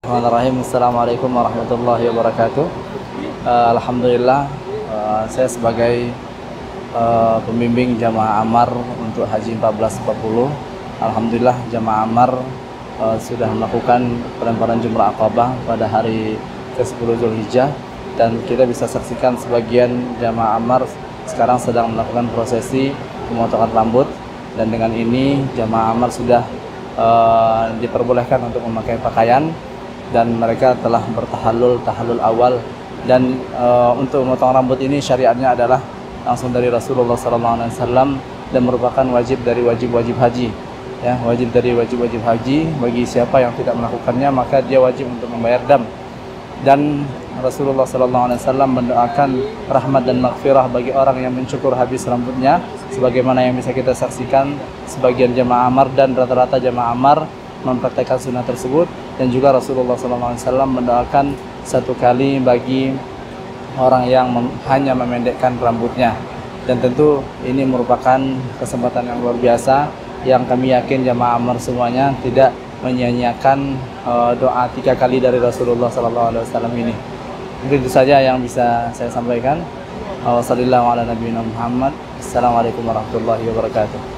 Bismillahirrahmanirrahim. Assalamualaikum warahmatullahi wabarakatuh. Alhamdulillah, saya sebagai pembimbing jamaah Amar untuk Haji 1440. Alhamdulillah jamaah Amar sudah melakukan pelemparan jumrah Aqabah pada hari ke-10 Zulhijjah, dan kita bisa saksikan sebagian jamaah Amar sekarang sedang melakukan prosesi pemotongan rambut, dan dengan ini jamaah Amar sudah diperbolehkan untuk memakai pakaian, dan mereka telah bertahallul awal. Dan untuk memotong rambut ini syariatnya adalah langsung dari Rasulullah SAW dan merupakan wajib dari wajib-wajib haji. Ya, wajib dari wajib-wajib haji. Bagi siapa yang tidak melakukannya maka dia wajib untuk membayar dam. Dan Rasulullah SAW mendoakan rahmat dan maghfirah bagi orang yang mencukur habis rambutnya, sebagaimana yang bisa kita saksikan sebagian jamaah Amar dan rata-rata jamaah Amar mempraktekkan sunnah tersebut. Dan juga Rasulullah SAW mendoakan satu kali bagi orang yang hanya memendekkan rambutnya. Dan tentu ini merupakan kesempatan yang luar biasa, yang kami yakin jamaah Amar semuanya tidak menyia-nyiakan doa 3 kali dari Rasulullah SAW ini. Mungkin itu saja yang bisa saya sampaikan. Wassalamualaikum warahmatullahi wabarakatuh.